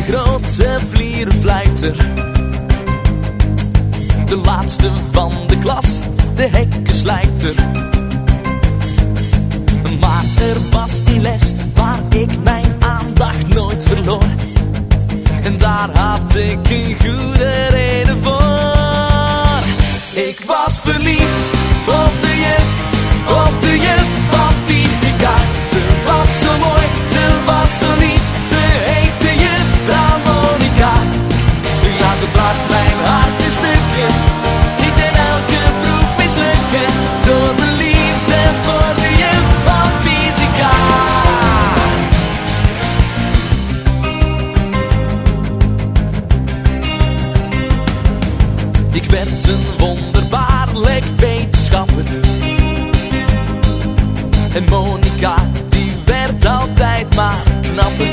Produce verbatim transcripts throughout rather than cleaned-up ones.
grote vlierenfluiter. De laatste van de klas, de hekkensluiter. Maar er was een les waar ik mijn aandacht nooit verloor. En daar had ik een goede reden voor. Ik was verliefd op de juf, op de juf van fysica. Ze was zo mooi, ze was zo lief, ze heette juffrouw Monica. Ja, ze brak mijn hart in stukken, ik deed elke proef mislukken. Door mijn liefde voor de juf van fysica. Ik werd een wonderbaarlijk wetenschapper. En Monica, die werd altijd maar knapper.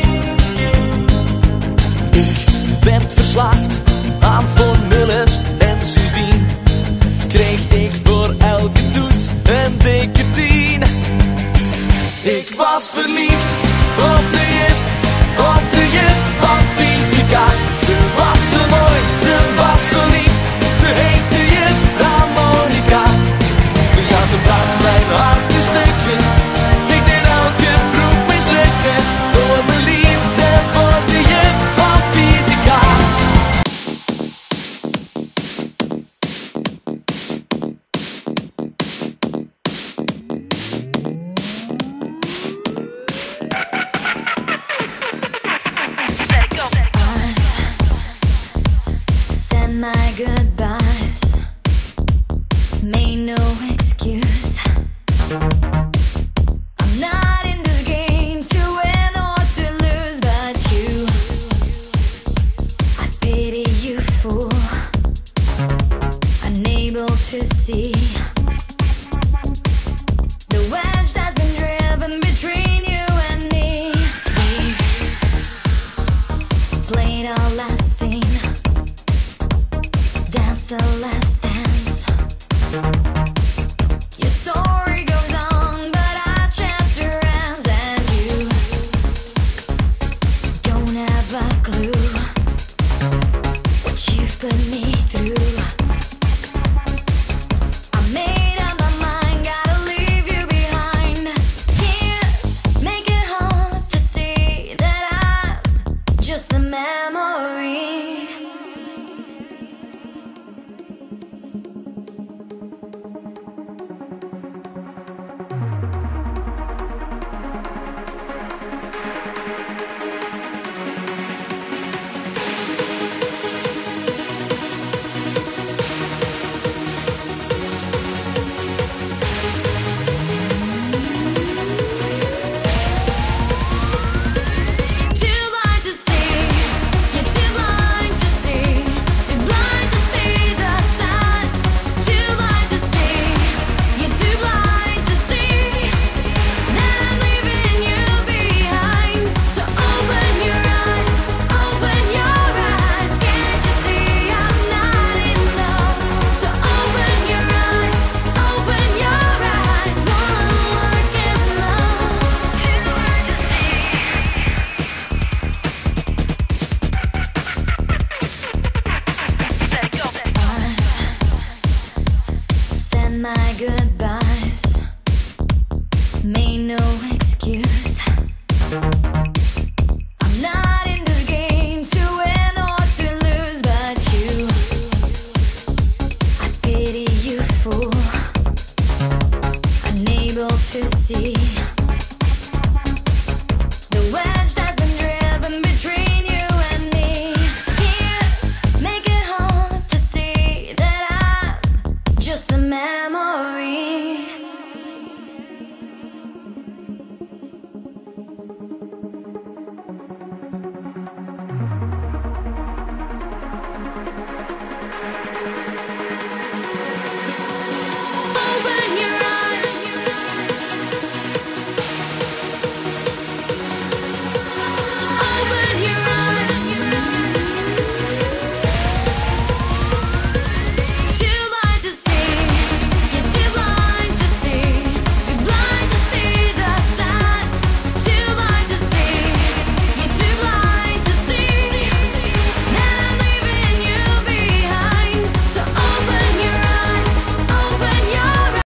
Ik werd verslaafd aan formules en sindsdien kreeg ik voor elke toets een dikke tien. Ik was verliefd op de juf, op de juf van fysica. Ze was zo mooi, ze was zo lief, ze heette juffrouw Monica. Ja, ze brak mijn hart in stukken, ik deed elke proef mislukken. Door mijn liefde voor de juf van fysica. Said my goodbyes, made no excuse.